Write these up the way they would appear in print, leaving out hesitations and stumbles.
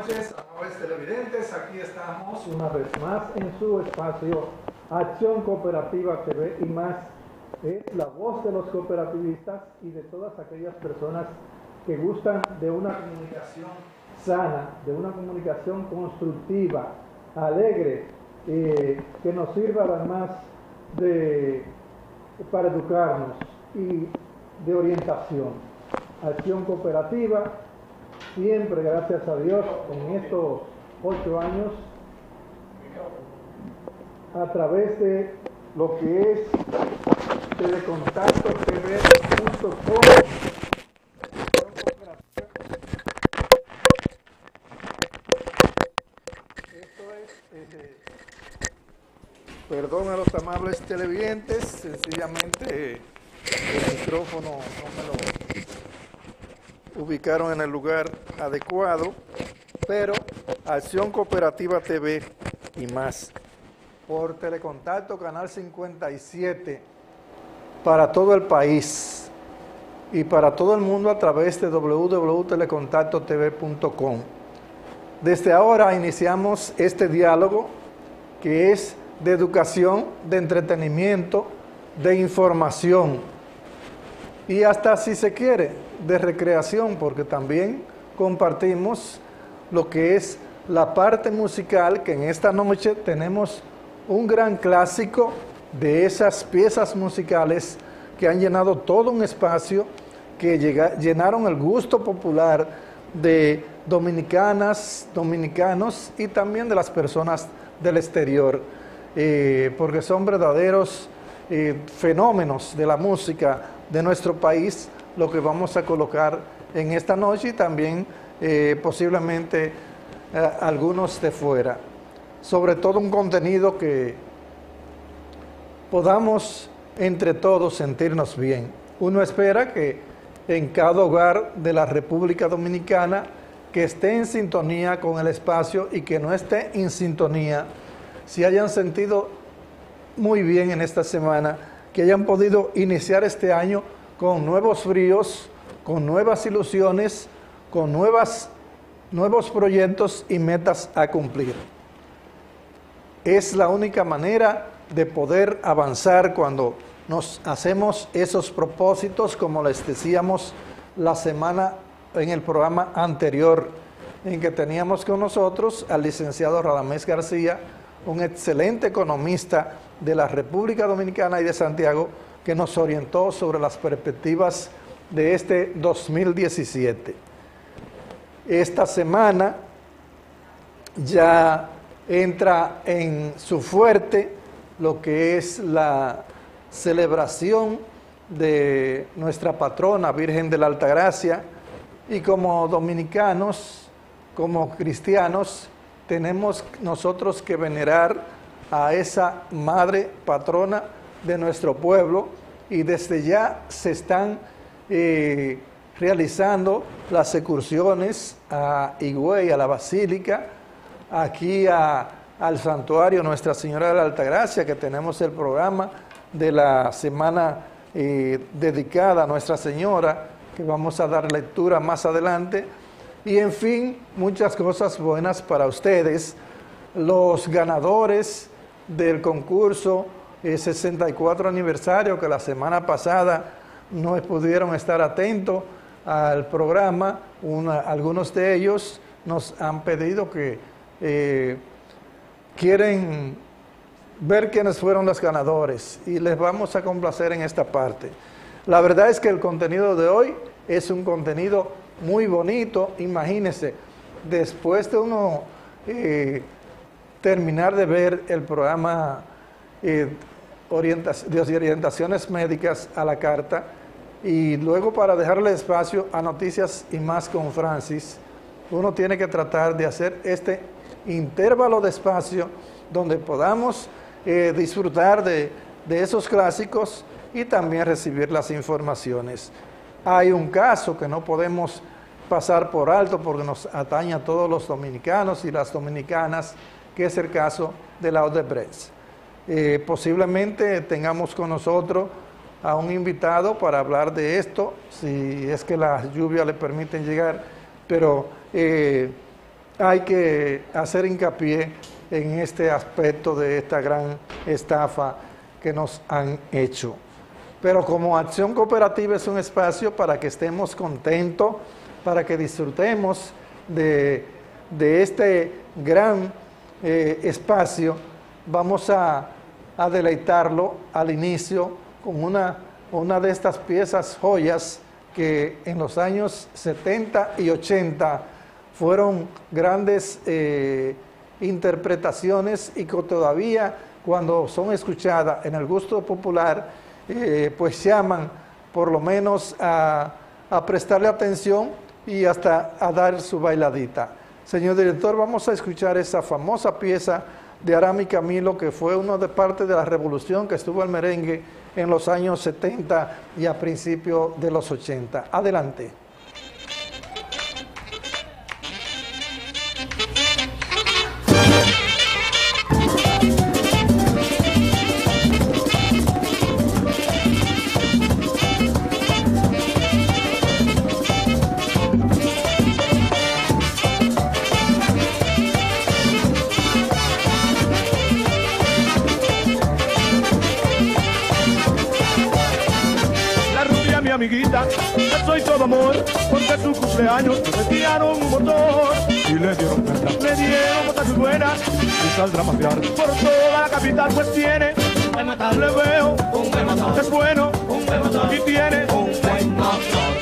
noches, amables televidentes. Aquí estamos una vez más en su espacio Acción Cooperativa TV y más. Es la voz de los cooperativistas y de todas aquellas personas que gustan de una comunicación sana, de una comunicación constructiva, alegre, que nos sirva además para educarnos y de orientación. Acción Cooperativa, siempre, gracias a Dios, en estos 8 años, a través de lo que es telecontactotv.com. Esto es, perdón a los amables televidentes, sencillamente el micrófono no me lo ubicaron en el lugar adecuado, pero Acción Cooperativa TV y más, por Telecontacto Canal 57, para todo el país y para todo el mundo a través de www.telecontactotv.com. Desde ahora iniciamos este diálogo que es de educación, de entretenimiento, de información y hasta, si se quiere, de recreación, porque también compartimos lo que es la parte musical, que en esta noche tenemos un gran clásico de esas piezas musicales que han llenado todo un espacio, que llenaron el gusto popular de dominicanas, dominicanos y también de las personas del exterior, porque son verdaderos fenómenos de la música de nuestro país, lo que vamos a colocar en esta noche y también posiblemente algunos de fuera. Sobre todo un contenido que podamos entre todos sentirnos bien. Uno espera que en cada hogar de la República Dominicana que esté en sintonía con el espacio y que no esté en sintonía, si hayan sentido muy bien en esta semana, que hayan podido iniciar este año con nuevos bríos, con nuevas ilusiones, con nuevos proyectos y metas a cumplir. Es la única manera de poder avanzar cuando nos hacemos esos propósitos, como les decíamos la semana en el programa anterior, en que teníamos con nosotros al licenciado Radamés García, un excelente economista de la República Dominicana y de Santiago, que nos orientó sobre las perspectivas de este 2017. Esta semana ya entra en su fuerte lo que es la celebración de nuestra patrona Virgen de la Altagracia, y como dominicanos, como cristianos, tenemos nosotros que venerar a esa madre patrona de nuestro pueblo, y desde ya se están realizando las excursiones a Higüey, a la Basílica, aquí al santuario Nuestra Señora de la Altagracia, que tenemos el programa de la semana dedicada a Nuestra Señora, que vamos a dar lectura más adelante, y en fin, muchas cosas buenas para ustedes. Los ganadores del concurso 64 aniversario, que la semana pasada no pudieron estar atentos al programa, algunos de ellos nos han pedido que quieren ver quiénes fueron los ganadores, y les vamos a complacer en esta parte. La verdad es que el contenido de hoy es un contenido muy bonito. Imagínense, después de uno terminar de ver el programa de orientaciones médicas a la carta, y luego para dejarle espacio a Noticias y Más con Francis, uno tiene que tratar de hacer este intervalo de espacio donde podamos disfrutar de esos clásicos y también recibir las informaciones. Hay un caso que no podemos pasar por alto porque nos atañe a todos los dominicanos y las dominicanas, que es el caso de la Odebrecht. Posiblemente tengamos con nosotros a un invitado para hablar de esto, si es que las lluvias le permiten llegar, pero hay que hacer hincapié en este aspecto de esta gran estafa que nos han hecho. Pero como Acción Cooperativa es un espacio para que estemos contentos, para que disfrutemos de este gran espacio, vamos a deleitarlo al inicio con una de estas piezas joyas que en los años 70 y 80 fueron grandes interpretaciones y que todavía cuando son escuchadas en el gusto popular, pues llaman por lo menos a prestarle atención y hasta a dar su bailadita. Señor director, vamos a escuchar esa famosa pieza de Aram y Camilo, que fue una de parte de la revolución que estuvo el merengue en los años 70 y a principios de los 80. Adelante. Amiguita, yo soy todo amor, porque su cumpleaños le tiraron un motor y le dieron botas buenas y saldrá a pasear por toda la capital, pues tiene un motor, le veo un buen motor, es bueno un buen motor y tiene un buen motor.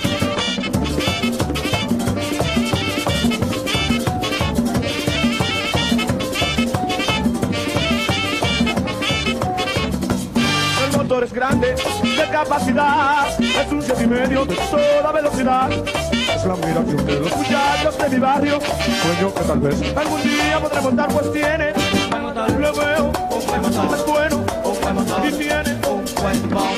Es grande, de capacidad, es un 7,5 de toda velocidad. Es la admiración de los muchachos de mi barrio, sueño que tal vez algún día podré montar, pues tiene un buen motor, lo veo, un buen motor, es bueno, un buen motor, y tiene un buen motor.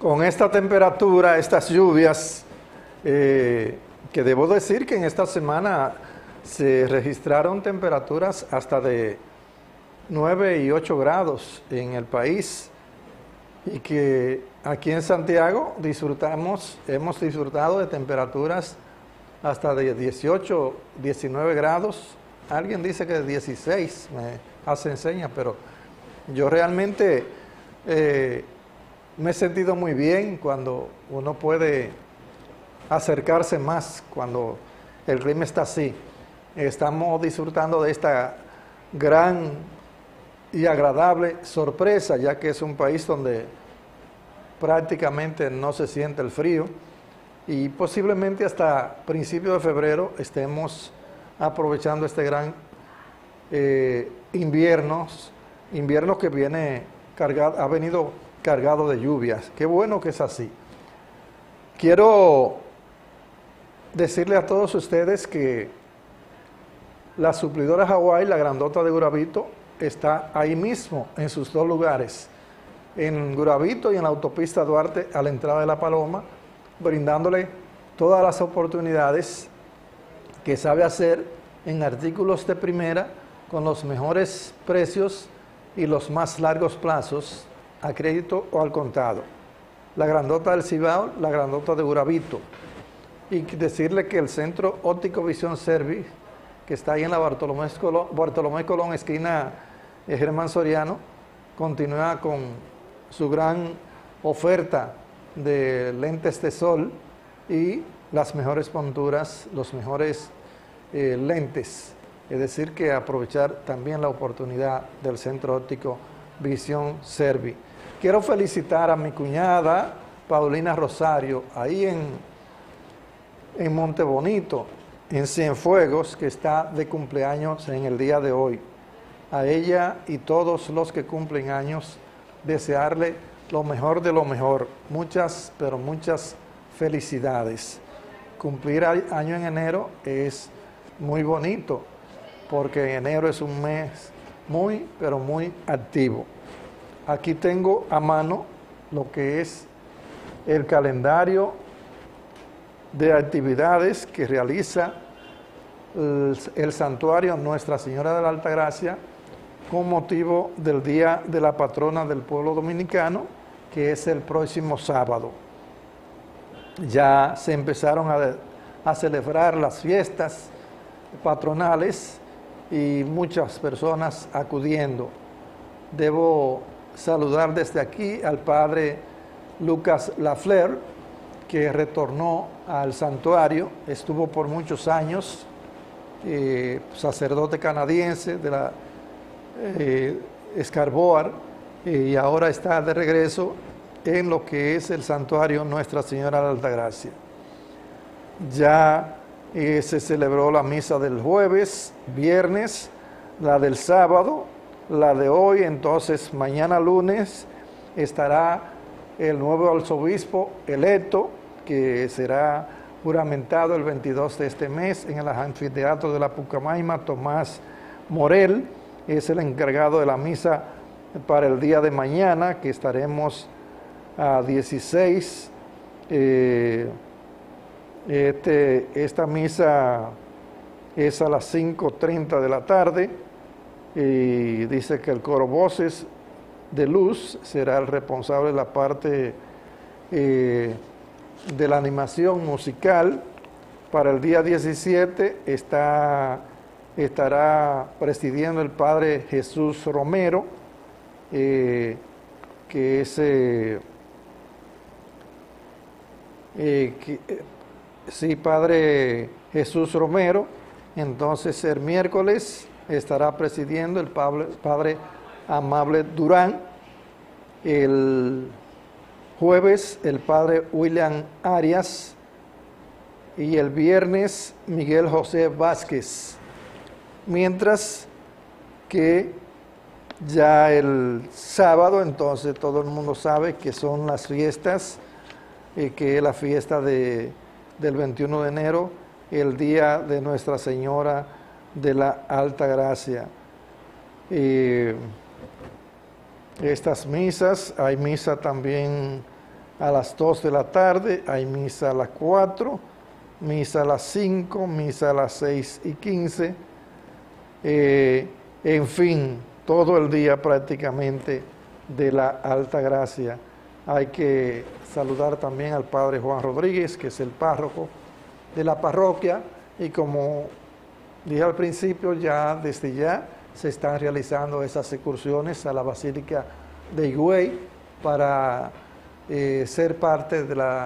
con esta temperatura, estas lluvias, que debo decir que en esta semana se registraron temperaturas hasta de 9 y 8 grados en el país, y que aquí en Santiago hemos disfrutado de temperaturas hasta de 18, 19 grados. Alguien dice que de 16, me hace señas, pero yo realmente me he sentido muy bien cuando uno puede acercarse más, cuando el clima está así. Estamos disfrutando de esta gran y agradable sorpresa, ya que es un país donde prácticamente no se siente el frío, y posiblemente hasta principios de febrero estemos aprovechando este gran invierno que ha venido cargado de lluvias. Qué bueno que es así. Quiero decirle a todos ustedes que la suplidora Hawái, la grandota de Gurabito, está ahí mismo en sus dos lugares, en Gurabito y en la autopista Duarte a la entrada de La Paloma, brindándole todas las oportunidades que sabe hacer en artículos de primera con los mejores precios y los más largos plazos, a crédito o al contado. La grandota del Cibao, la grandota de Gurabito. Y decirle que el Centro Óptico Visión Service, que está ahí en la Bartolomé Colón, esquina Germán Soriano, continúa con su gran oferta de lentes de sol y las mejores monturas, los mejores lentes. Es decir, que aprovechar también la oportunidad del Centro Óptico Visión Service. Quiero felicitar a mi cuñada Paulina Rosario, ahí en Monte Bonito, en Cienfuegos, que está de cumpleaños en el día de hoy. A ella y todos los que cumplen años, desearle lo mejor de lo mejor. Muchas, pero muchas felicidades. Cumplir año en enero es muy bonito, porque enero es un mes muy, pero muy activo. Aquí tengo a mano lo que es el calendario de actividades que realiza el santuario Nuestra Señora de la Altagracia con motivo del Día de la Patrona del Pueblo Dominicano, que es el próximo sábado. Ya se empezaron a celebrar las fiestas patronales y muchas personas acudiendo. Debo saludar desde aquí al padre Lucas Lafleur, que retornó al santuario, estuvo por muchos años, sacerdote canadiense de la Scarborough, y ahora está de regreso en lo que es el santuario Nuestra Señora de la Altagracia. Ya se celebró la misa del jueves, viernes, la del sábado, la de hoy. Entonces mañana lunes estará el nuevo arzobispo electo, que será juramentado el 22 de este mes en el anfiteatro de la Pucamaima. Tomás Morel es el encargado de la misa para el día de mañana, que estaremos a 16. Esta misa es a las 5:30 de la tarde, y dice que el coro Voces de Luz será el responsable de la parte de la animación musical. Para el día 17 estará presidiendo el padre Jesús Romero, que es padre Jesús Romero. Entonces el miércoles estará presidiendo el padre Amable Durán. El jueves el padre William Arias, y el viernes Miguel José Vázquez. Mientras que ya el sábado, entonces todo el mundo sabe que son las fiestas, que es la fiesta del 21 de enero, el día de Nuestra Señora de la Altagracia. Estas misas, hay misa también a las 2 de la tarde, hay misa a las 4, misa a las 5, misa a las 6:15, en fin, todo el día prácticamente de la Altagracia. Hay que saludar también al padre Juan Rodríguez, que es el párroco de la parroquia, y como dije al principio, ya desde ya se están realizando esas excursiones a la Basílica de Higüey para ser parte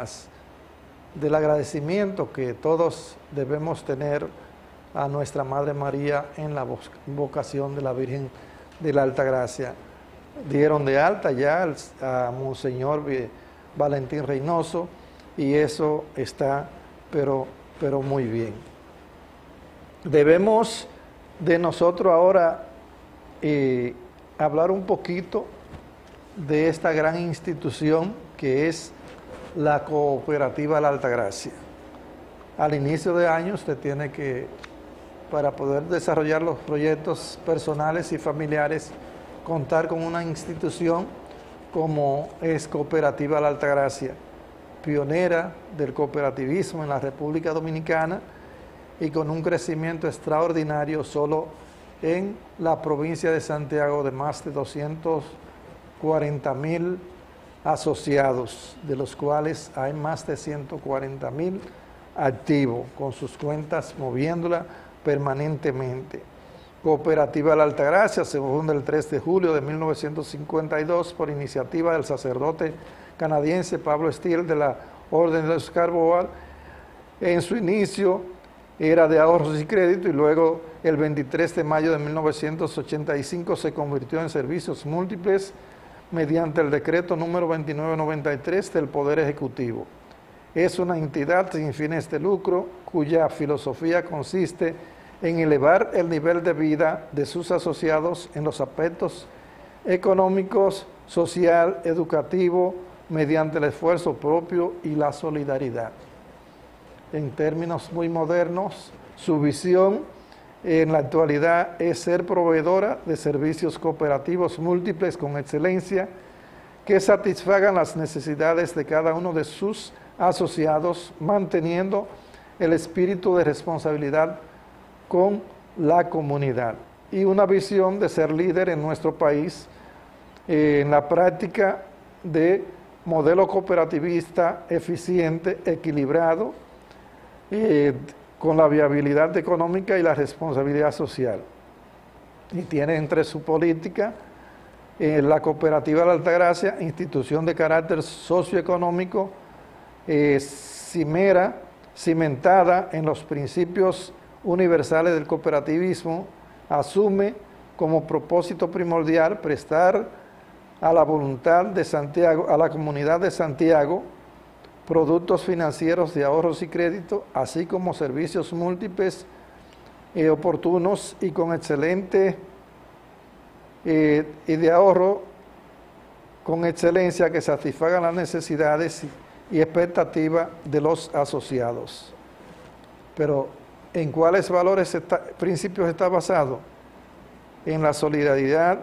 del agradecimiento que todos debemos tener a nuestra Madre María en la vocación de la Virgen de la Altagracia. Dieron de alta ya a Monseñor Valentín Reynoso, y eso está pero muy bien. Debemos de nosotros ahora hablar un poquito de esta gran institución que es la Cooperativa La Altagracia. Al inicio de año usted tiene que, para poder desarrollar los proyectos personales y familiares, contar con una institución como es Cooperativa La Altagracia, pionera del cooperativismo en la República Dominicana y con un crecimiento extraordinario solo en la provincia de Santiago, de más de 240.000 asociados, de los cuales hay más de 140.000 activos, con sus cuentas moviéndola permanentemente. Cooperativa La Altagracia se funda el 3 de julio de 1952 por iniciativa del sacerdote canadiense Pablo Steele de la Orden de Scarborough. En su inicio era de ahorros y crédito, y luego el 23 de mayo de 1985 se convirtió en servicios múltiples mediante el decreto número 2993 del Poder Ejecutivo. Es una entidad sin fines de lucro cuya filosofía consiste en elevar el nivel de vida de sus asociados en los aspectos económicos, social, educativo, mediante el esfuerzo propio y la solidaridad. En términos muy modernos, su visión en la actualidad es ser proveedora de servicios cooperativos múltiples con excelencia que satisfagan las necesidades de cada uno de sus asociados, manteniendo el espíritu de responsabilidad con la comunidad, y una visión de ser líder en nuestro país en la práctica de modelo cooperativista eficiente, equilibrado, con la viabilidad económica y la responsabilidad social. Y tiene entre su política la Cooperativa La Altagracia, institución de carácter socioeconómico, cimentada en los principios universales del cooperativismo, asume como propósito primordial prestar a la voluntad de Santiago, a la comunidad de Santiago, productos financieros de ahorros y crédito, así como servicios múltiples, oportunos y con excelente y de ahorro con excelencia que satisfagan las necesidades y expectativas de los asociados. Pero ¿en cuáles principios está basado? En la solidaridad,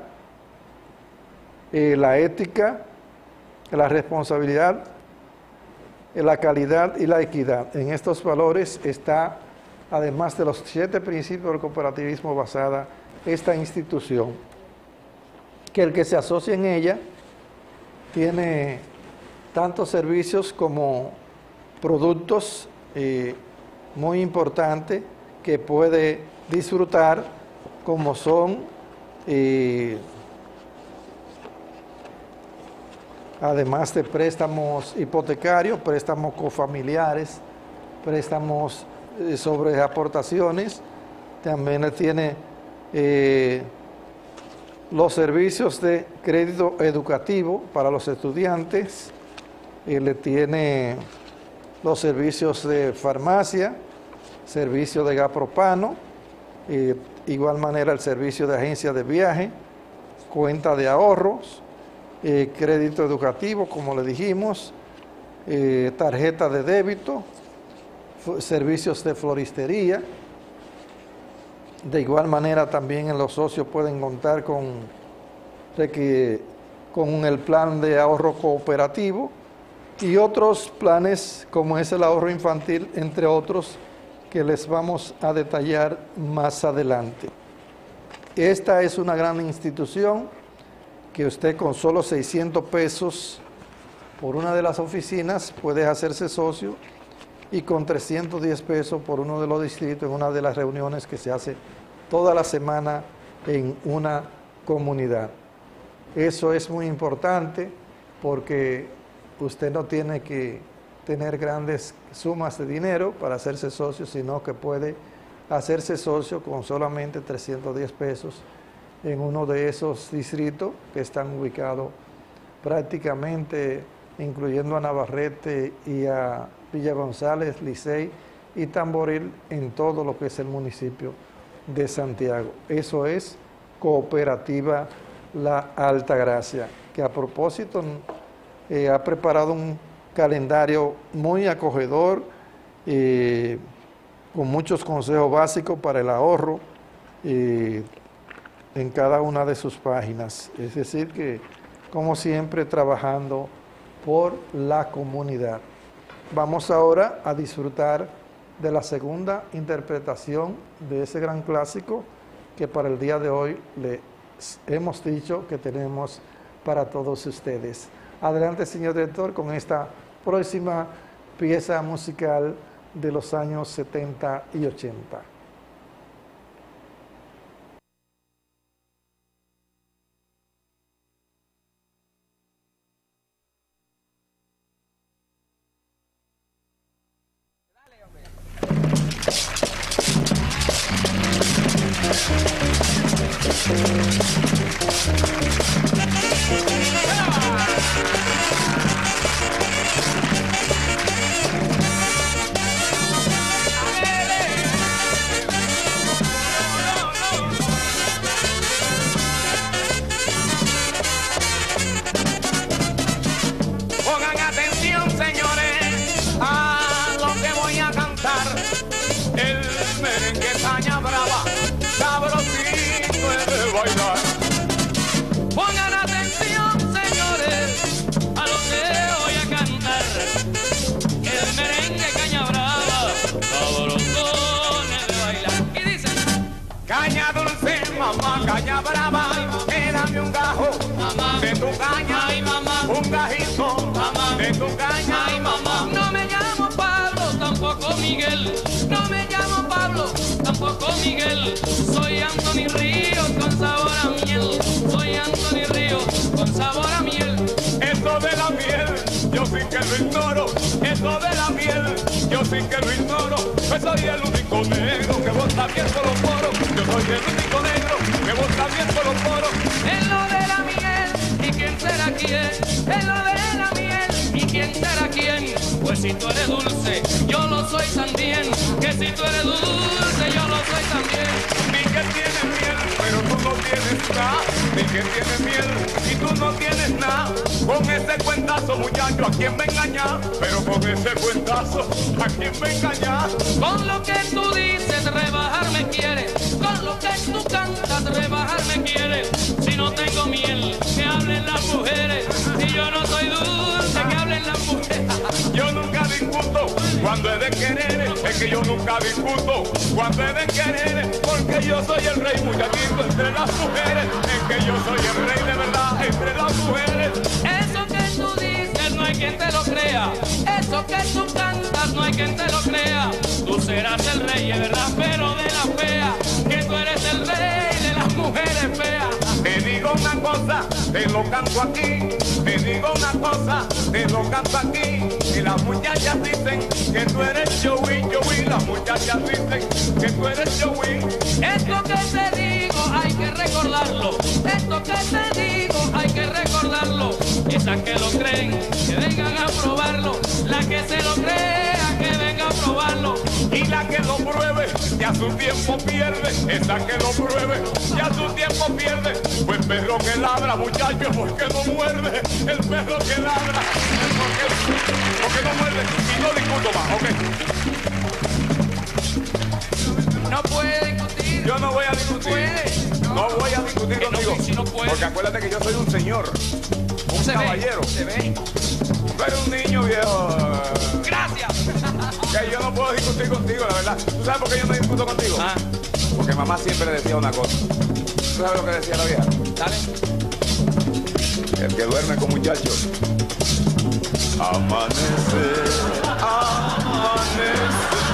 la ética, la responsabilidad, la calidad y la equidad. En estos valores está, además de los 7 principios del cooperativismo, basada esta institución, que el que se asocia en ella tiene tantos servicios como productos muy importantes que puede disfrutar, como son además de préstamos hipotecarios, préstamos cofamiliares, préstamos sobre aportaciones. También tiene los servicios de crédito educativo para los estudiantes, le tiene los servicios de farmacia, servicio de gas propano, igual manera el servicio de agencia de viaje, cuenta de ahorros, crédito educativo, como le dijimos, tarjeta de débito, servicios de floristería. De igual manera también en los socios pueden contar con el plan de ahorro cooperativo, y otros planes como es el ahorro infantil, entre otros, que les vamos a detallar más adelante. Esta es una gran institución que usted con solo 600 pesos por una de las oficinas puede hacerse socio y con 310 pesos por uno de los distritos en una de las reuniones que se hace toda la semana en una comunidad. Eso es muy importante porque usted no tiene que tener grandes sumas de dinero para hacerse socio, sino que puede hacerse socio con solamente 310 pesos en uno de esos distritos que están ubicados prácticamente, incluyendo a Navarrete y a Villa González, Licey y Tamboril, en todo lo que es el municipio de Santiago. Eso es Cooperativa La Altagracia, que a propósito ha preparado un calendario muy acogedor, con muchos consejos básicos para el ahorro en cada una de sus páginas. Es decir que, como siempre, trabajando por la comunidad. Vamos ahora a disfrutar de la segunda interpretación de ese gran clásico que para el día de hoy les hemos dicho que tenemos para todos ustedes. Adelante, señor director, con esta próxima pieza musical de los años 70 y 80. Pongan atención, señores, a lo que voy a cantar. El merengue caña brava, sabrosito es de bailar. Pongan atención, señores, a lo que voy a cantar. El merengue caña brava, sabrosito es de bailar. Y dice: caña dulce, mamá, caña brava, dame un gajo, mamá, de tu caña, ay, mamá, un gajito, mamá, de tu caña, ay, mamá. No me llamo Pablo, tampoco Miguel, no me llamo Pablo, tampoco Miguel. Soy Anthony Ríos con sabor a miel, soy Anthony Ríos con sabor a miel. Eso de la miel, yo sí que lo ignoro, eso de la miel, yo sí que lo ignoro. Yo soy el único negro que bota bien con los poros, yo soy el único negro que bota bien con los poros. En lo de la miel, ¿y quién será quién? En lo de la miel, ¿y quién será quién? Pues si tú eres dulce, yo lo soy también. Que si tú eres dulce, yo lo soy también. Ni que tienes miel, pero tú no tienes nada. Ni que tienes miel y tú no tienes nada. Con ese cuentazo, muchacho, ¿a quién me engañas? Pero con ese cuentazo, ¿a quién me engañas? Con lo que tú dices, rebajarme quieres. Con lo que tú cantas, rebajarme quieres. Si no tengo miel, que hablen las mujeres. Si yo no soy dulce, que hablen las mujeres. Yo nunca discuto cuando he de querer. Es que yo nunca discuto cuando he de querer. Porque yo soy el rey, muchachito, entre las mujeres. Es que yo soy el rey de verdad entre las mujeres. Eso que tú dices no hay quien te lo crea. Eso que tú cantas no hay quien te lo crea. Tú serás el rey, es verdad, pero de la fea. Que tú eres el rey de las mujeres feas. Te digo una cosa, te lo canto aquí. Te digo una cosa, te lo canto aquí. Y las muchachas dicen que tú eres Joey, Joey. Las muchachas dicen que tú eres Joey. Esto que te digo hay que recordarlo. Esto que te digo hay que recordarlo. Esas que lo creen, que vengan a probarlo. La que se lo crea, que venga a probarlo. Y la que lo pruebe, ya su tiempo pierde. Esa que lo pruebe, ya su tiempo pierde. Pues perro que ladra, muchacho, porque no muerde. El perro que ladra, porque no muerde. Y no discuto más, ¿ok? No puede discutir. Yo no voy a discutir. No voy a discutir contigo. Si no puede. Porque acuérdate que yo soy un señor, un caballero. Se ve. Tú eres un niño viejo. Gracias. Que yo no puedo discutir contigo, la verdad. ¿Tú sabes por qué yo no discuto contigo? Ah, Porque mamá siempre decía una cosa. ¿Tú sabes lo que decía la vieja? dale. El que duerme con muchachos amanece, amanece.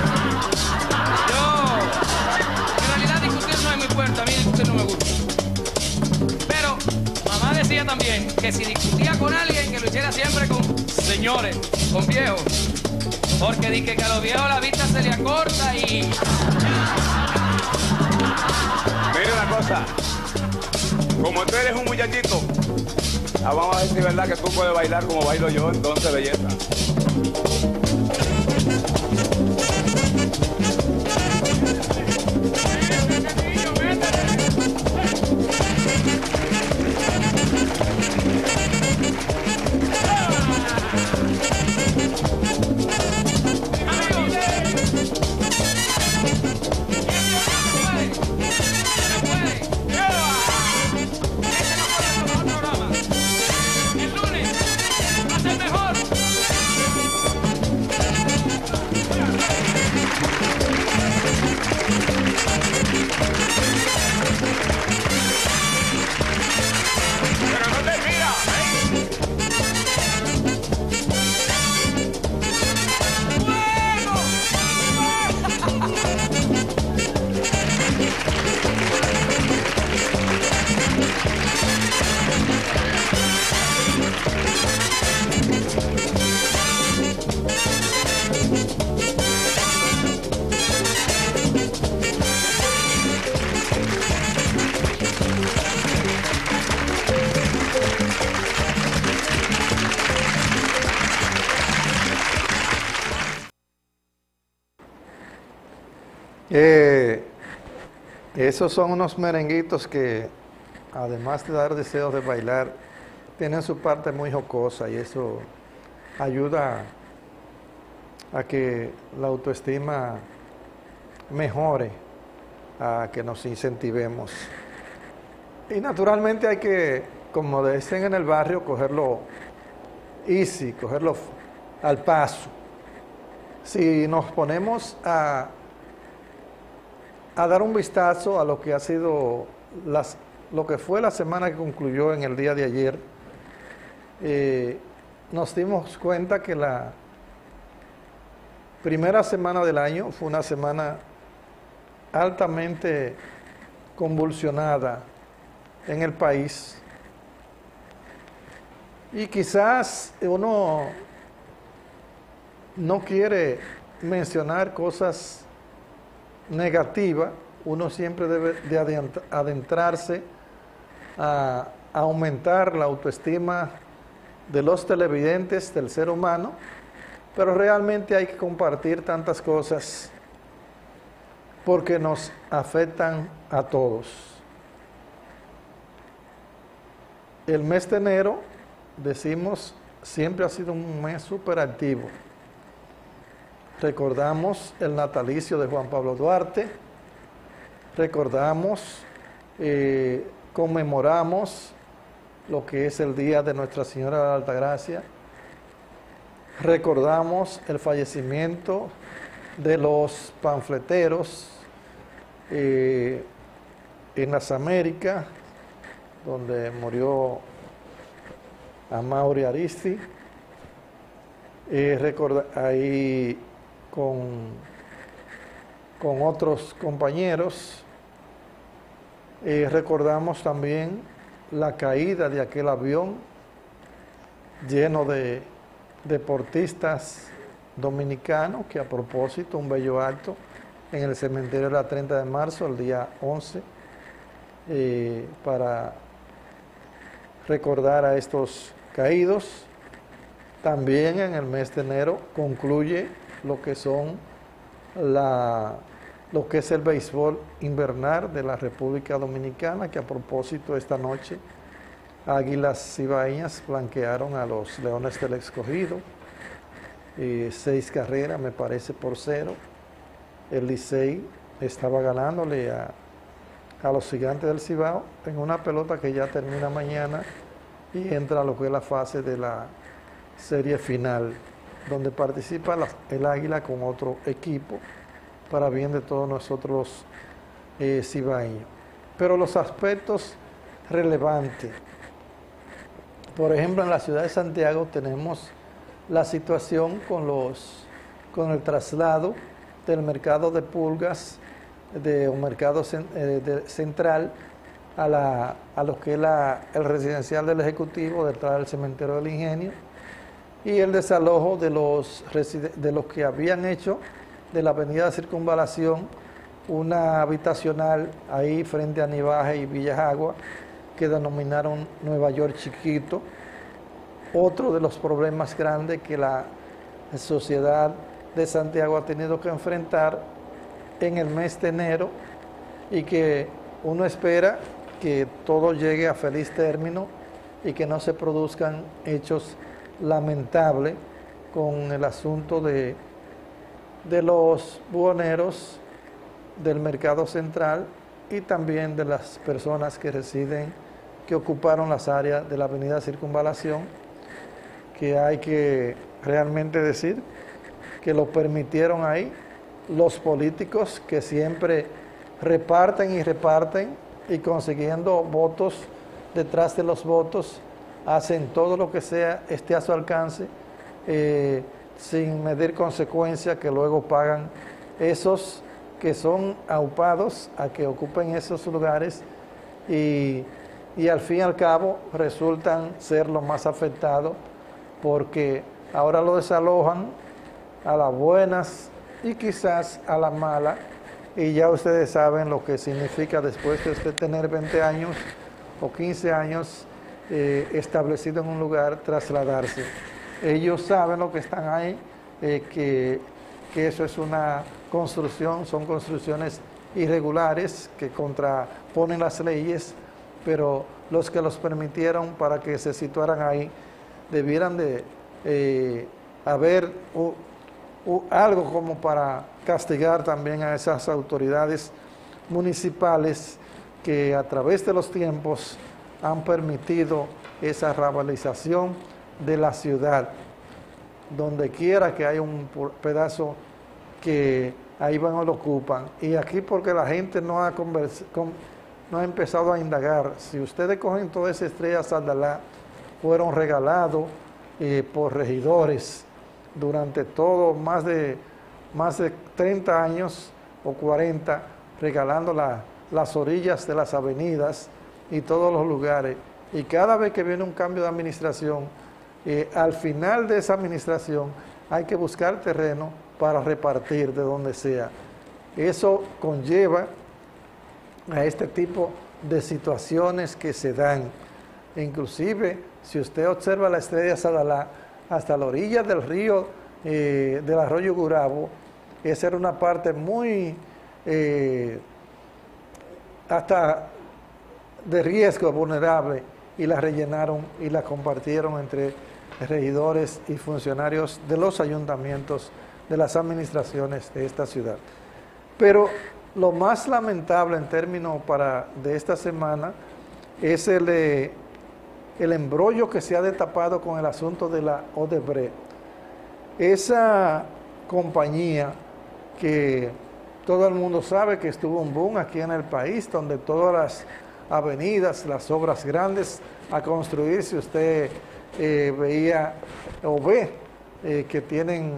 Yo, en realidad discutir no es muy fuerte, a mí discutir no me gusta. Pero mamá decía también que si discutía con alguien, que lo hiciera siempre con señores, con viejos. Porque dije que a los viejos la vista se le acorta y... Mira una cosa, como tú eres un muchachito, vamos a ver si es verdad que tú puedes bailar como bailo yo, entonces belleza. Pero no te mira, Esos son unos merenguitos que, además de dar deseos de bailar, tienen su parte muy jocosa y eso ayuda a que la autoestima mejore, a que nos incentivemos. Y naturalmente hay que, como dicen en el barrio, cogerlo easy, cogerlo al paso. Si nos ponemos a dar un vistazo a lo que ha sido lo que fue la semana que concluyó en el día de ayer, nos dimos cuenta que la primera semana del año fue una semana altamente convulsionada en el país y quizás uno no quiere mencionar cosas negativa, uno siempre debe de adentrarse a aumentar la autoestima de los televidentes, del ser humano, pero realmente hay que compartir tantas cosas porque nos afectan a todos. El mes de enero, decimos, siempre ha sido un mes súper activo. Recordamos el natalicio de Juan Pablo Duarte, recordamos, conmemoramos lo que es el Día de Nuestra Señora de la Altagracia, recordamos el fallecimiento de los panfleteros en las Américas, donde murió Amaury Aristi, ahí con otros compañeros. Recordamos también la caída de aquel avión lleno de deportistas dominicanos, que a propósito, un bello acto en el cementerio de la 30 de marzo, el día 11, para recordar a estos caídos. También en el mes de enero concluye lo que es el béisbol invernal de la República Dominicana, que a propósito esta noche Águilas Cibaeñas blanquearon a los Leones del Escogido, 6 carreras me parece por 0. El Licey estaba ganándole a los Gigantes del Cibao en una pelota que ya termina mañana y entra a lo que es la fase de la serie final, donde participa el Águila con otro equipo para bien de todos nosotros cibaeños. Pero los aspectos relevantes, por ejemplo, en la ciudad de Santiago tenemos la situación con el traslado del mercado de pulgas de un mercado central a lo que es el residencial del Ejecutivo detrás del cementerio del Ingenio, y el desalojo de los que habían hecho de la avenida Circunvalación una habitacional ahí frente a Nivaje y Villajagua que denominaron Nueva York Chiquito. Otro de los problemas grandes que la sociedad de Santiago ha tenido que enfrentar en el mes de enero, y que uno espera que todo llegue a feliz término y que no se produzcan hechos lamentables con el asunto de los buhoneros del mercado central y también de las personas que ocuparon las áreas de la avenida Circunvalación, que hay que realmente decir que lo permitieron ahí los políticos, que siempre reparten y consiguiendo votos detrás de los votos, hacen todo lo que esté a su alcance, sin medir consecuencias, que luego pagan esos que son aupados a que ocupen esos lugares, y al fin y al cabo resultan ser los más afectados, porque ahora lo desalojan a las buenas y quizás a la mala, y ya ustedes saben lo que significa después de usted tener 20 años o 15 años establecido en un lugar, trasladarse. Ellos saben lo que están ahí, que eso es una construcción, son construcciones irregulares que contraponen las leyes, pero los que los permitieron para que se situaran ahí debieran de haber algo como para castigar también a esas autoridades municipales que a través de los tiempos han permitido esa rabalización de la ciudad. Donde quiera que haya un pedazo, que ahí van o lo ocupan. Y aquí porque la gente no ha empezado a indagar. Si ustedes cogen toda esa estrella Saldalá, fueron regalados por regidores durante todo, más de 30 años o 40, regalando las orillas de las avenidas y todos los lugares. Y cada vez que viene un cambio de administración, al final de esa administración hay que buscar terreno para repartir de donde sea. Eso conlleva a este tipo de situaciones que se dan. Inclusive, si usted observa la estrella Sadalá, hasta la orilla del río del arroyo Gurabo, esa era una parte muy hasta de riesgo, vulnerable, y la rellenaron y la compartieron entre regidores y funcionarios de los ayuntamientos, de las administraciones de esta ciudad. Pero lo más lamentable en términos de esta semana es el embrollo que se ha destapado con el asunto de la Odebrecht. Esa compañía que todo el mundo sabe que estuvo un boom aquí en el país, donde todas las avenidas, las obras grandes a construir, si usted veía o ve que tienen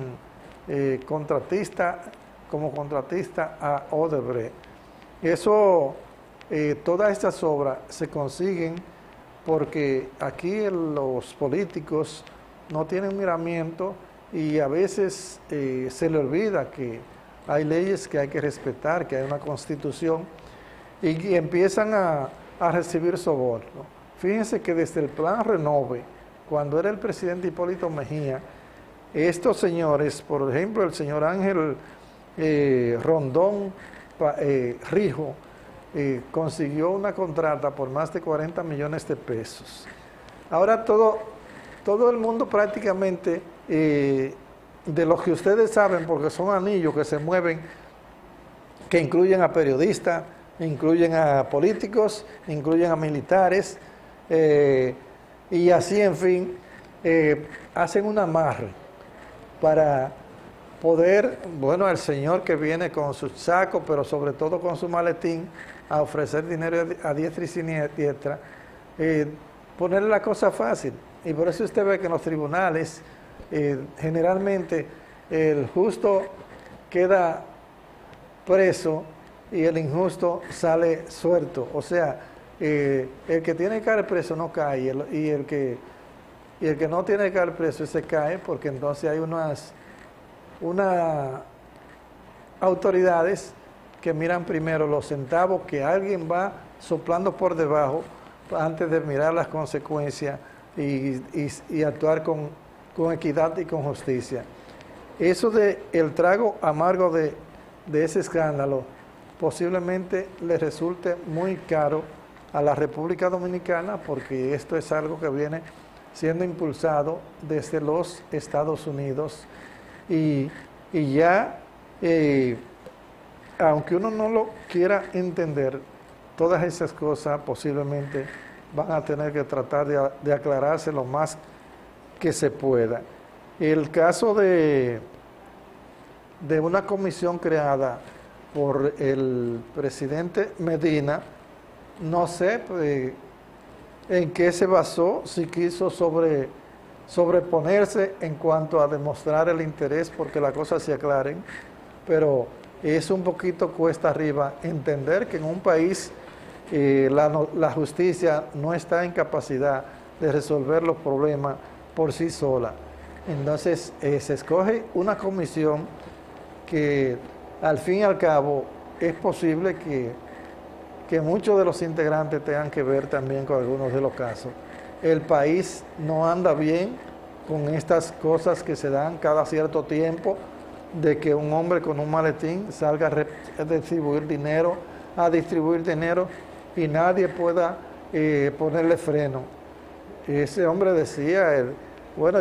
como contratista a Odebrecht. Eso, todas estas obras se consiguen porque aquí los políticos no tienen miramiento, y a veces se le olvida que hay leyes que hay que respetar, que hay una constitución, y empiezan a recibir soborno. Fíjense que desde el plan Renove, cuando era el presidente Hipólito Mejía, estos señores, por ejemplo, el señor Ángel Rondón Rijo, consiguió una contrata por más de 40 millones de pesos. Ahora todo el mundo prácticamente, de los que ustedes saben, porque son anillos que se mueven, que incluyen a periodistas, incluyen a políticos, incluyen a militares, y así, en fin, hacen un amarre para poder, bueno, el señor que viene con su saco, pero sobre todo con su maletín, a ofrecer dinero a diestra y siniestra, ponerle la cosa fácil. Y por eso usted ve que en los tribunales, generalmente, el justo queda preso y el injusto sale suelto. O sea, el que tiene que caer preso no cae, y el que no tiene que caer preso se cae, porque entonces hay unas autoridades que miran primero los centavos que alguien va soplando por debajo antes de mirar las consecuencias y actuar con equidad y con justicia. Eso de el trago amargo de ese escándalo posiblemente le resulte muy caro a la República Dominicana, porque esto es algo que viene siendo impulsado desde los Estados Unidos y ya, aunque uno no lo quiera entender, todas esas cosas posiblemente van a tener que tratar de aclararse lo más que se pueda. El caso de una comisión creada por el presidente Medina, no sé en qué se basó, si quiso sobreponerse en cuanto a demostrar el interés porque las cosas se aclaren, pero es un poquito cuesta arriba entender que en un país la justicia no está en capacidad de resolver los problemas por sí sola. Entonces se escoge una comisión que al fin y al cabo es posible que muchos de los integrantes tengan que ver también con algunos de los casos. El país no anda bien con estas cosas que se dan cada cierto tiempo, de que un hombre con un maletín salga a distribuir dinero y nadie pueda ponerle freno. Ese hombre decía, bueno,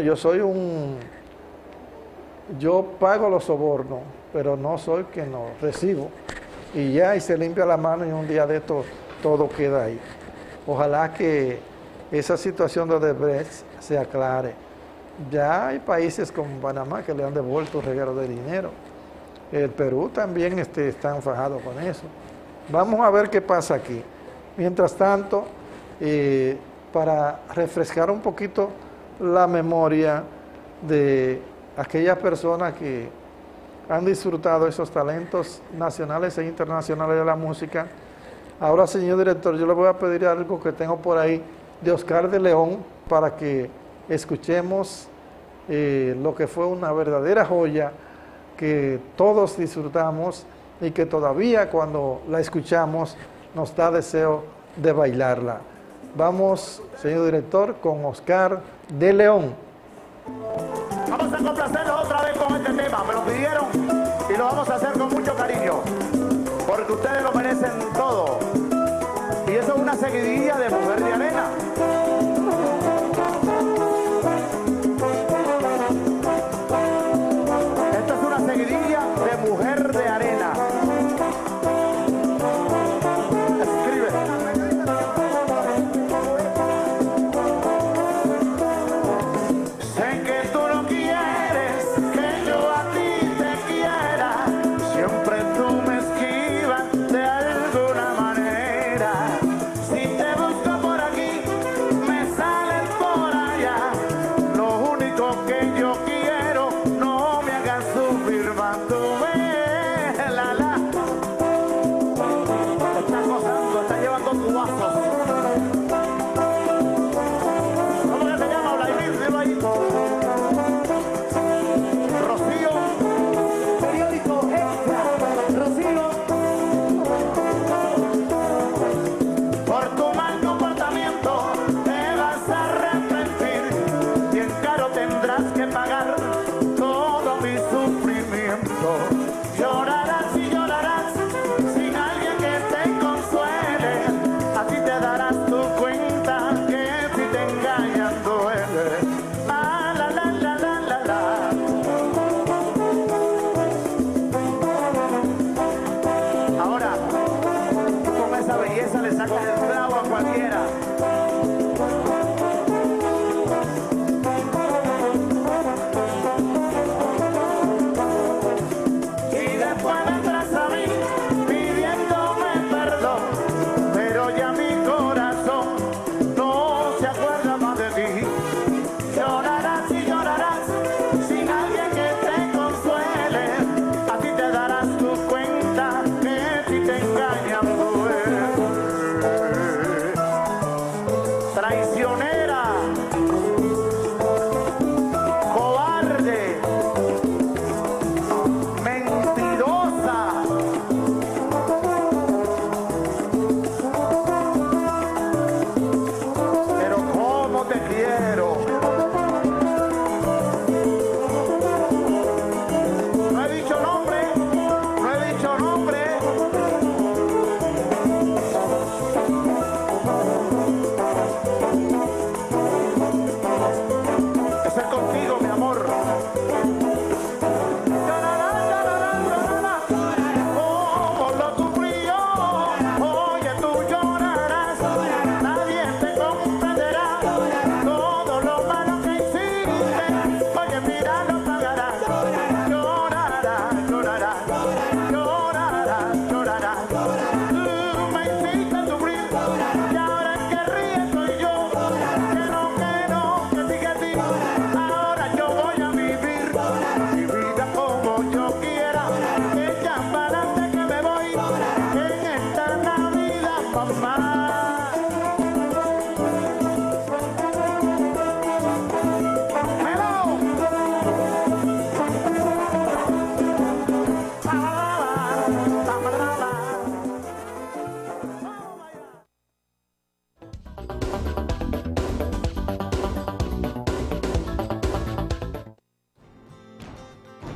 yo pago los sobornos, pero no soy quien los recibo. Y ya, y se limpia la mano y un día de esto todo queda ahí. Ojalá que esa situación de Odebrecht se aclare. Ya hay países como Panamá que le han devuelto un reguero de dinero. El Perú también está enfajado con eso. Vamos a ver qué pasa aquí. Mientras tanto, para refrescar un poquito la memoria de aquellas personas que han disfrutado esos talentos nacionales e internacionales de la música, ahora, señor director, yo le voy a pedir algo que tengo por ahí de Oscar de León para que escuchemos lo que fue una verdadera joya que todos disfrutamos y que todavía cuando la escuchamos nos da deseo de bailarla. Vamos, señor director, con Oscar de León. Vamos a complacerlos otra vez con este tema, me lo pidieron y lo vamos a hacer con mucho cariño, porque ustedes lo merecen todo. Y eso es una seguidilla de Mujer de Arena. Esta es una seguidilla de Mujer de Arena. Escribe. Sé que tú no quieres que yo a ti te quiera, siempre tú me esquivas de alguna manera. Si te busco por aquí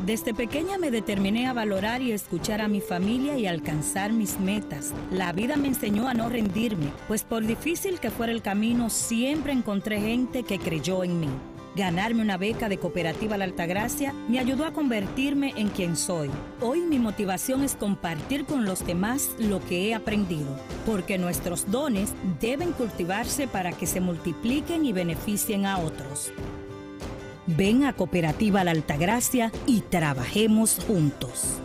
Desde pequeña me determiné a valorar y escuchar a mi familia y alcanzar mis metas. La vida me enseñó a no rendirme, pues por difícil que fuera el camino, siempre encontré gente que creyó en mí. Ganarme una beca de Cooperativa La Altagracia me ayudó a convertirme en quien soy. Hoy mi motivación es compartir con los demás lo que he aprendido, porque nuestros dones deben cultivarse para que se multipliquen y beneficien a otros. Ven a Cooperativa La Altagracia y trabajemos juntos.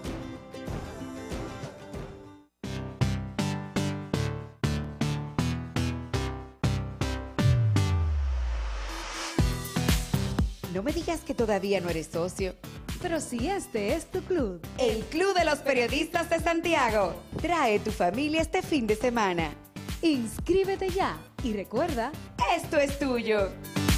No me digas que todavía no eres socio. Pero si este es tu club. El Club de los Periodistas de Santiago. Trae tu familia este fin de semana. Inscríbete ya y recuerda, esto es tuyo.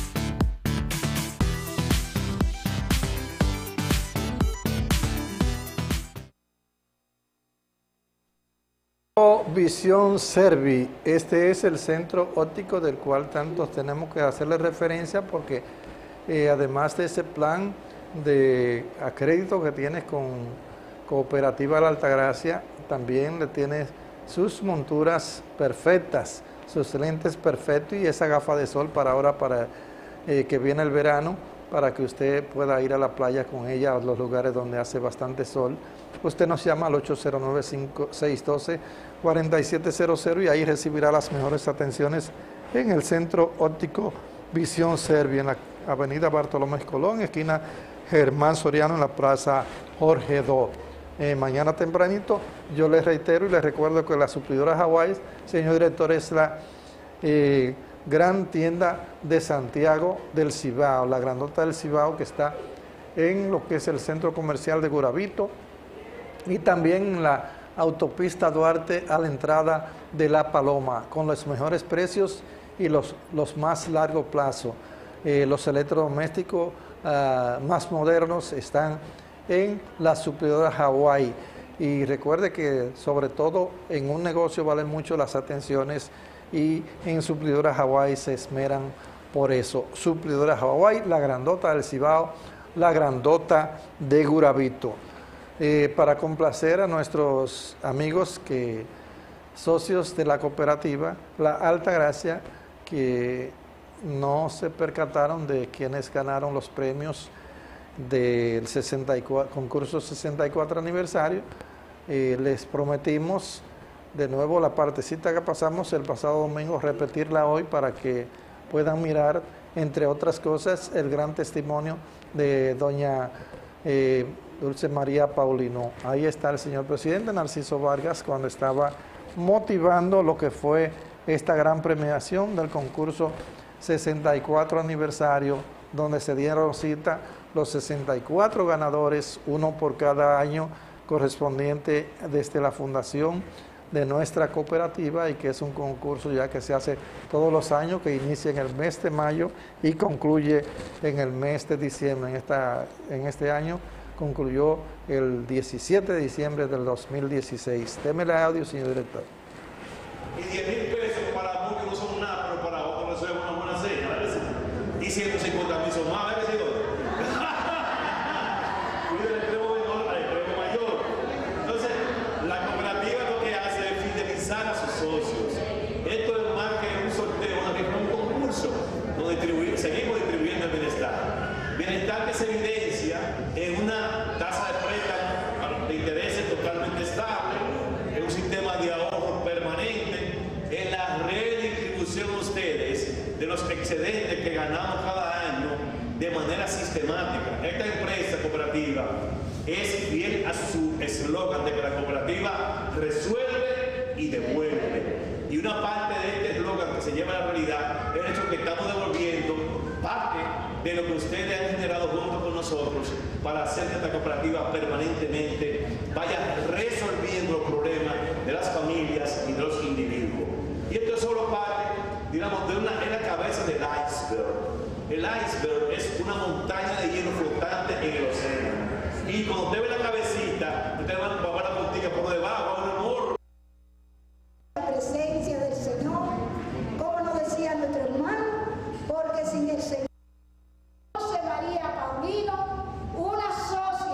Visión Servi, este es el centro óptico del cual tantos tenemos que hacerle referencia porque además de ese plan de acrédito que tienes con Cooperativa La Altagracia, también le tienes sus monturas perfectas, sus lentes perfectos y esa gafa de sol para ahora, para que viene el verano, para que usted pueda ir a la playa con ella a los lugares donde hace bastante sol. Usted nos llama al 809-612-4700 y ahí recibirá las mejores atenciones en el Centro Óptico Visión Servi, en la avenida Bartolomé Colón, esquina Germán Soriano, en la plaza Jorge Do. Mañana tempranito, yo les reitero y les recuerdo que la suplidora Hawái, señor director, es la gran tienda de Santiago del Cibao, la grandota del Cibao, que está en lo que es el centro comercial de Gurabito y también en la autopista Duarte a la entrada de La Paloma, con los mejores precios y los más largo plazo. Los electrodomésticos más modernos están en la suplidora Hawái. Y recuerde que sobre todo en un negocio valen mucho las atenciones y en suplidora Hawái se esmeran por eso. Suplidora Hawái, la grandota del Cibao, la grandota de Gurabito. Para complacer a nuestros amigos socios de la cooperativa La Altagracia, que no se percataron de quienes ganaron los premios del concurso 64 aniversario, les prometimos de nuevo la partecita que pasamos el pasado domingo, repetirla hoy para que puedan mirar, entre otras cosas, el gran testimonio de doña Dulce María Paulino. Ahí está el señor presidente Narciso Vargas cuando estaba motivando lo que fue esta gran premiación del concurso 64 aniversario, donde se dieron cita los 64 ganadores, uno por cada año correspondiente desde la fundación de nuestra cooperativa, y que es un concurso ya que se hace todos los años, que inicia en el mes de mayo y concluye en el mes de diciembre. En este año concluyó el 17 de diciembre del 2016. Démele audio, señor director. Y 10.000 pesos para muchos no son nada, pero para otros eso es una buena cena, ¿verdad? Y 150.000 son más, ¿verdad? Cuida el extremo menor al extremo mayor. Entonces, la cooperativa lo que hace es fidelizar a sus socios. Esto es más que un sorteo, un concurso, donde seguimos distribuyendo el bienestar. Bienestar que se evidencia en una tasa de préstamo de intereses totalmente estable, en un sistema de ahorro permanente, en la redistribución a ustedes de los excedentes que ganamos cada año de manera sistemática. Esta empresa cooperativa es fiel a su eslogan de que la cooperativa resuelve y devuelve. Y una parte de este eslogan que se lleva a la realidad es el hecho que estamos devolviendo parte de lo que ustedes han generado junto con nosotros para hacer que esta cooperativa permanentemente vaya resolviendo los problemas de las familias y de los individuos. Y esto es solo parte, digamos, es la cabeza del iceberg. El iceberg es una montaña de hielo flotante en el océano. Y cuando usted ve la cabecita, usted va a ver la puntica por debajo, un morro. La presencia del Señor, como nos decía nuestro hermano, porque sin el Señor, José María Paulino, una socia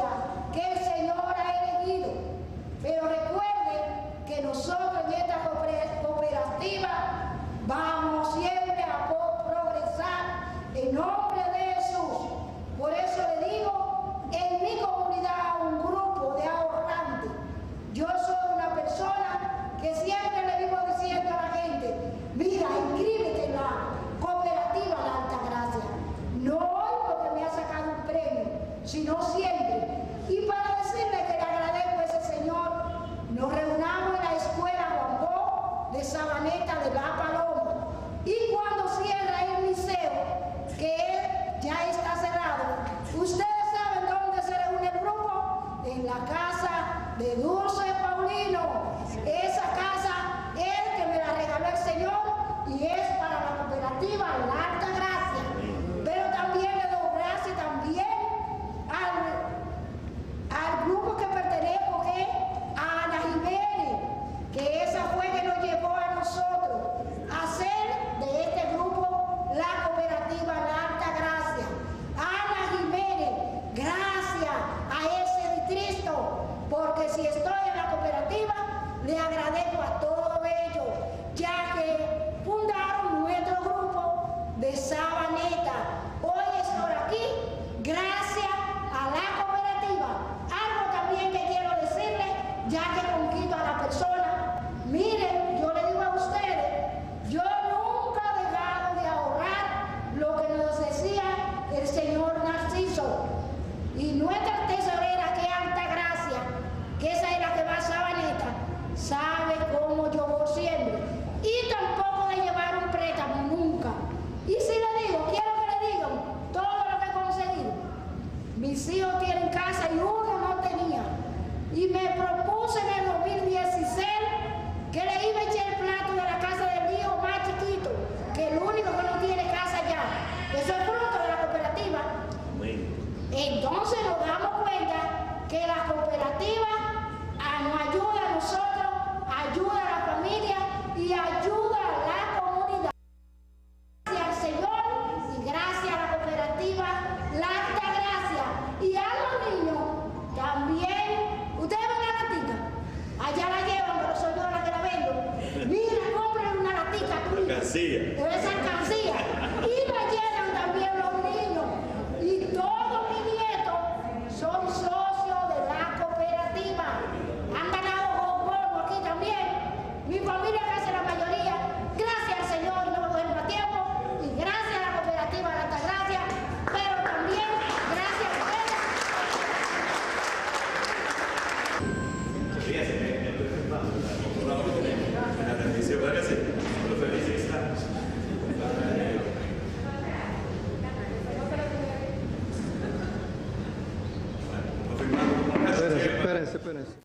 Vamos siempre a progresar en nombre de Jesús. Por eso le digo, en mi comunidad un grupo de ahorrantes. Yo soy una persona que siempre le vivo diciendo a la gente, mira, inscríbete en la cooperativa La Altagracia. No hoy porque me ha sacado un premio, sino siempre. Y para decirle que le agradezco a ese señor, nos reunamos en la escuela Juan Bo de Sabaneta de La Paloma. Y cuando cierra el liceo, que ya está cerrado, ustedes saben dónde se reúne el grupo, en la casa de Dulce Paulino. Esa casa es que me la regaló el Señor y es para la cooperativa La Altagracia. Pero también le doy gracias también al grupo que pertenezco, que es a Ana Jiménez, que esa fue que nos llevó a nosotros a hacer de este grupo la cooperativa La Altagracia. Ana Jiménez, gracias a ese distrito, porque si estoy en la cooperativa, le agradezco a todos ellos, ya que fundaron nuestro grupo de Sabaneta. Hoy estoy aquí gracias a la cooperativa. Algo también que quiero decirle, ya que conquito a la persona. Miren, yo le digo a ustedes, yo nunca he dejado de ahorrar lo que nos decía el señor Narciso. Y nuestra tesorera, que es Altagracia, que esa es la que va a Sabaneta, sabe cómo yo voy siempre. Y tampoco de llevar un préstamo, nunca. Y si le digo, quiero que le digan todo lo que he conseguido. Mis hijos tienen casa y uno no tenía. Y me propuse en el 2016 que le iba a echar el plato de la casa del hijo más chiquito, que el único que no tiene casa ya. Eso es fruto de la cooperativa. Entonces nos damos cuenta que la cooperativa nos ayuda a nosotros, ayuda a la familia y ayuda a la comunidad. Gracias al Señor y gracias a la cooperativa La Altagracia. Y a los niños también. Ustedes ven la latica, allá la llevan, pero soy yo la que la vendo. Mira, compren una latica tuya. Debe ser alcancía. Y la llenan también los niños. Y todos mis nietos son socios de la cooperativa. Han ganado bonos aquí también. Mi familia hace la mayoría. Gracias al Señor, no me cogen más tiempo. Y gracias a la cooperativa La Altagracia. Pero también gracias a ustedes. Espérense.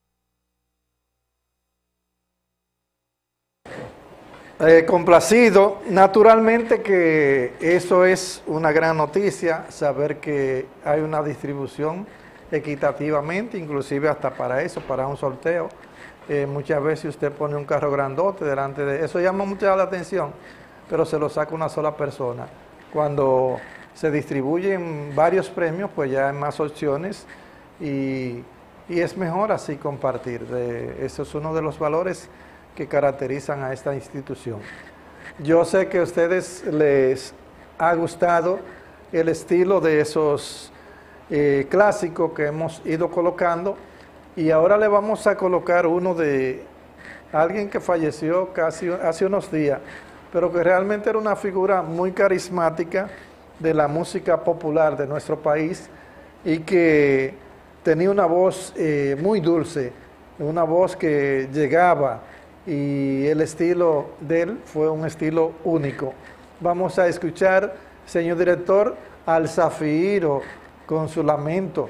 Complacido, naturalmente que eso es una gran noticia, saber que hay una distribución equitativamente, inclusive hasta para eso, para un sorteo. Muchas veces usted pone un carro grandote delante de eso, llama mucho la atención, pero se lo saca una sola persona. Cuando se distribuyen varios premios, pues ya hay más opciones y es mejor así compartir. Eso es uno de los valores que caracterizan a esta institución. Yo sé que a ustedes les ha gustado el estilo de esos clásicos que hemos ido colocando, y ahora le vamos a colocar uno de alguien que falleció casi hace unos días, pero que realmente era una figura muy carismática de la música popular de nuestro país y que tenía una voz muy dulce, una voz que llegaba, y el estilo de él fue un estilo único. Vamos a escuchar, señor director, al Zafiro con su lamento,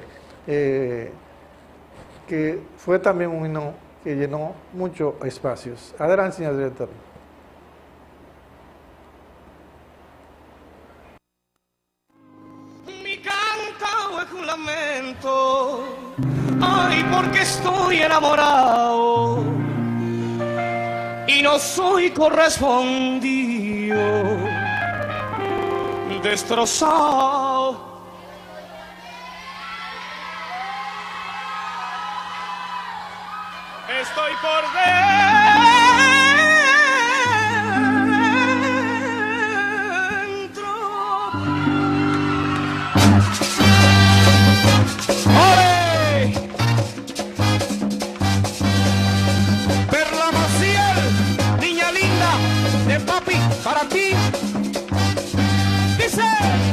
que fue también un himno que llenó muchos espacios. Adelante, señor director. Mi canto es un lamento, ay, porque estoy enamorado y no soy correspondido, destrozado. Estoy por para ti. Dice.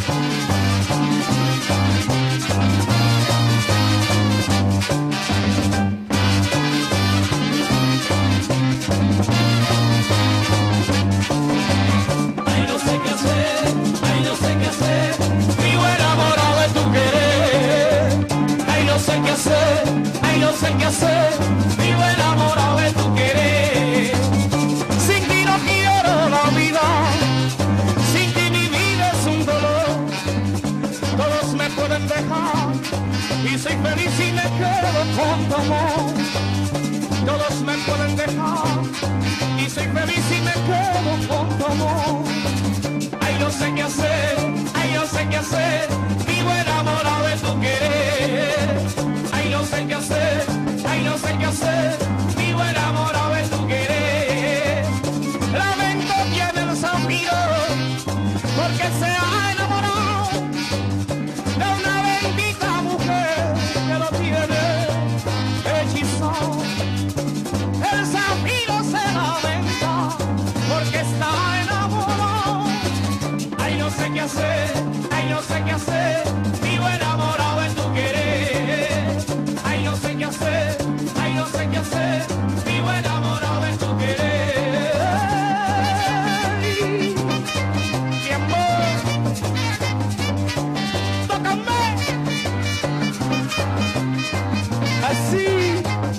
Ay, no sé qué hacer, ay, no sé qué hacer, vivo enamorado de tu querer. Ay, no sé qué hacer, ay, no sé qué hacer, vivo enamorado de tu querer. Sin ti no quiero la vida, sin ti mi vida es un dolor. Todos me pueden dejar y soy feliz y me quedo con tu amor. Todos me pueden dejar y soy feliz y me quedo con tu amor. Ay, no sé qué hacer, ay, no sé qué hacer, vivo enamorado de tu querer. Ay, no sé qué hacer, ay, no sé qué hacer, vivo enamorado de tu querer. Lamento tiene el Zafiro porque se ha enamorado de una bendita mujer que lo tiene hechizado. El Zafiro se lamenta porque está enamorado. Ay, no sé qué hacer, ay, no sé qué hacer, vivo enamorado de tu querer. Ay, no sé qué hacer, ay, no sé qué hacer, vivo enamorado de tu querer. Mi amor, tócame así.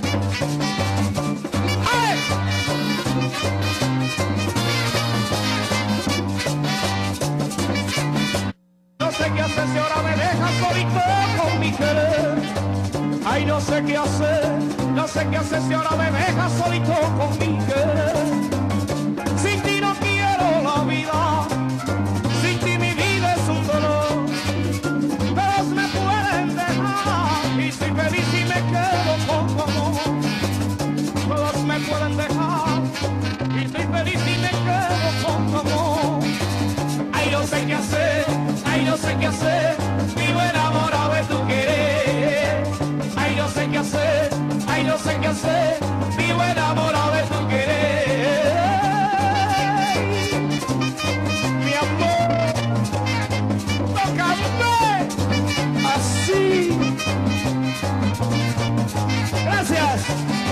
No sé qué hacer si ahora me dejas solito con mi querer. Ay, no sé qué hacer, no sé qué hacer si ahora me dejas solito con mi querer. Sin ti no quiero la vida, sin ti mi vida es un dolor. Todos me pueden dejar y soy feliz y me quedo con tu amor. Todos me pueden dejar y soy feliz y me quedo con tu amor. Ay, no sé qué hacer, ay, no sé qué hacer, vivo enamorado de tu querer. Ay, no sé qué hacer, ay, no sé qué hacer, vivo enamorado de tu querer. Mi amor, tócame así. Gracias.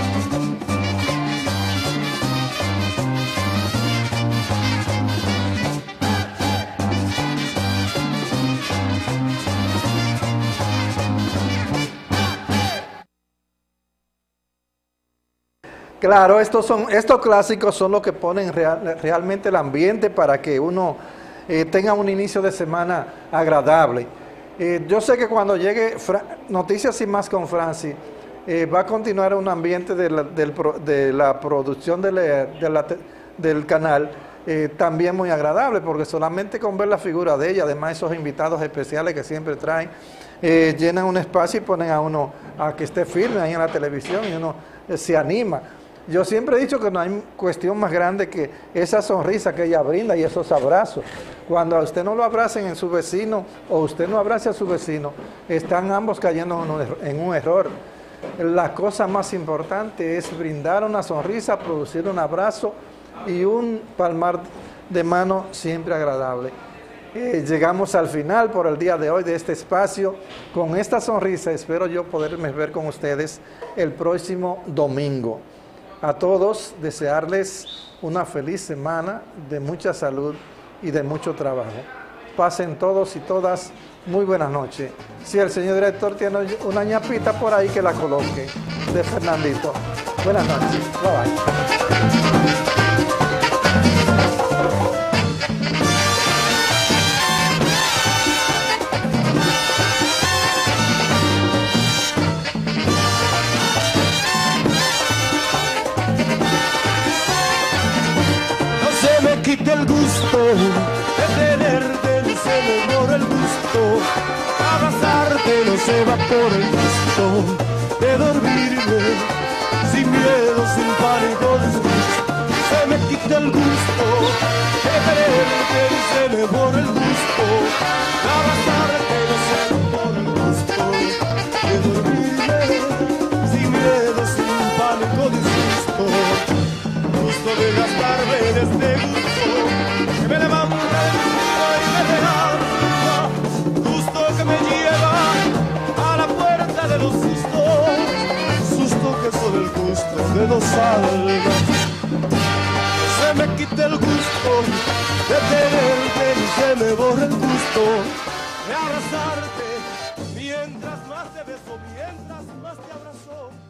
Claro, estos clásicos son los que ponen realmente el ambiente para que uno tenga un inicio de semana agradable. Yo sé que cuando llegue Noticias y Más con Francis, va a continuar un ambiente de la producción del canal también muy agradable, porque solamente con ver la figura de ella, además esos invitados especiales que siempre traen, llenan un espacio y ponen a uno a que esté firme ahí en la televisión y uno se anima. Yo siempre he dicho que no hay cuestión más grande que esa sonrisa que ella brinda y esos abrazos. Cuando a usted no lo abracen en su vecino o usted no abrace a su vecino, están ambos cayendo en un error. La cosa más importante es brindar una sonrisa, producir un abrazo y un palmar de mano siempre agradable. Llegamos al final por el día de hoy de este espacio. Con esta sonrisa espero yo poderme ver con ustedes el próximo domingo. A todos desearles una feliz semana de mucha salud y de mucho trabajo. Pasen todos y todas muy buenas noches. Si el señor director tiene una ñapita por ahí, que la coloque, de Fernandito. Buenas noches. Bye bye. Quite el gusto de tenerte, no se me borra el gusto, abrazarte no se va por el gusto, de dormirme sin miedo, sin pánico, se me quita el gusto de tenerte, no se me borra el gusto, abrazarte no se va por el gusto, de dormirme sin miedo, sin pánico, disgusto, gusto de gastarme en este gusto. me levanta de mi tiro y me realza, gusto que me lleva a la puerta de los sustos, susto que son el gusto de dos almas. Se me quita el gusto de tenerte y se me borra el gusto de abrazarte, mientras más te beso, mientras más te abrazo.